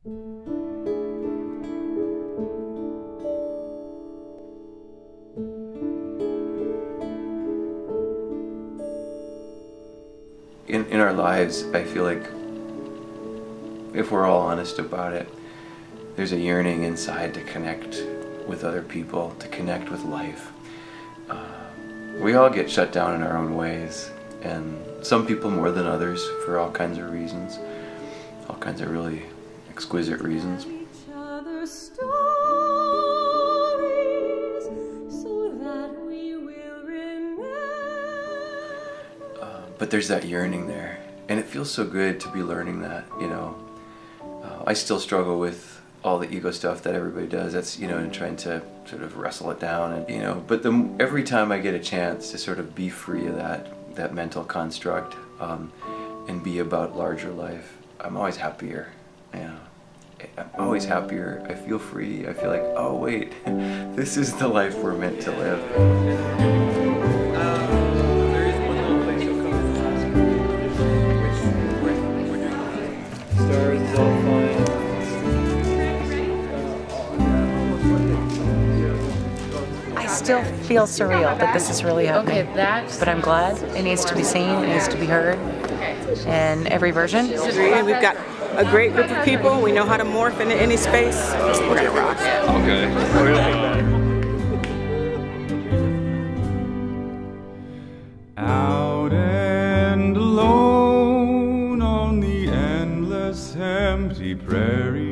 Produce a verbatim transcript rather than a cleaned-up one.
In, in our lives, I feel like if we're all honest about it, there's a yearning inside to connect with other people, to connect with life. Uh, we all get shut down in our own ways, and some people more than others for all kinds of reasons, all kinds of really exquisite reasons. But there's that yearning there, and it feels so good to be learning that, you know. Uh, I still struggle with all the ego stuff that everybody does. That's, you know, and trying to sort of wrestle it down, and you know. But the, every time I get a chance to sort of be free of that that mental construct um, and be about larger life, I'm always happier. You know, I'm always happier. I feel free. I feel like, oh wait, this is the life we're meant to live. I still feel surreal that this is really happening. Okay, that's... But I'm glad. It needs to be seen, it needs to be heard, and every version. We've got a great group of people. We know how to morph into any space. We're gonna rock it. Okay. Out and alone on the endless empty prairie.